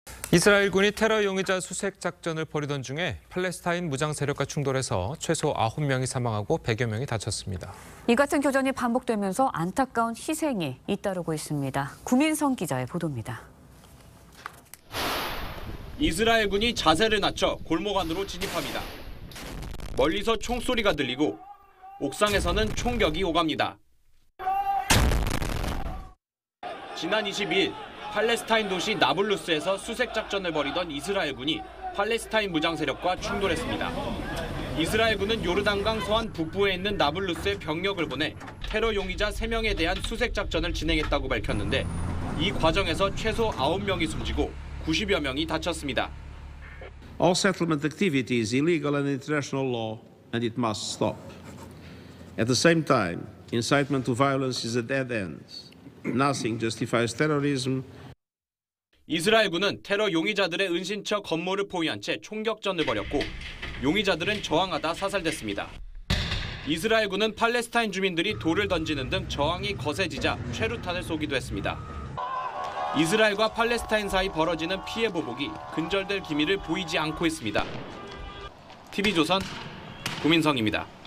이스라엘군이 테러 용의자 수색 작전을 벌이던 중에 팔레스타인 무장 세력과 충돌해서 최소 9명이 사망하고 100여 명이 다쳤습니다. 이 같은 교전이 반복되면서 안타까운 희생이 잇따르고 있습니다. 구민성 기자의 보도입니다. 이스라엘군이 자세를 낮춰 골목 안으로 진입합니다. 멀리서 총소리가 들리고 옥상에서는 총격이 오갑니다. 지난 22일 팔레스타인 도시 나블루스에서 수색 작전을 벌이던 이스라엘군이 팔레스타인 무장 세력과 충돌했습니다. 이스라엘군은 요르단강 서안 북부에 있는 나블루스에 병력을 보내 테러 용의자 3명에 대한 수색 작전을 진행했다고 밝혔는데 이 과정에서 최소 9명이 숨지고 90여 명이 다쳤습니다. All settlement activity is illegal and international law, and it must stop. At the same time, incitement to violence is a dead end. Nothing justifies terrorism. 이스라엘군은 테러 용의자들의 은신처 건물을 포위한 채 총격전을 벌였고 용의자들은 저항하다 사살됐습니다. 이스라엘군은 팔레스타인 주민들이 돌을 던지는 등 저항이 거세지자 최루탄을 쏘기도 했습니다. 이스라엘과 팔레스타인 사이 벌어지는 피해 보복이 근절될 기미를 보이지 않고 있습니다. TV조선 구민성입니다.